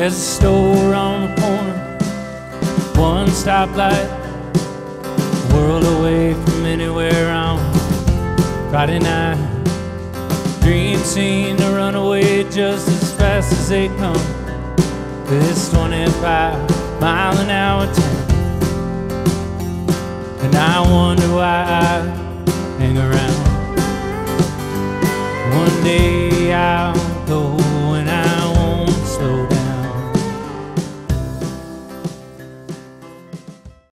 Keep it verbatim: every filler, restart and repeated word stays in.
There's a store on the corner, one stoplight, a world away from anywhere on Friday night. Dreams seem to run away just as fast as they come. This twenty-five mile an hour town, and I wonder why I hang around. One day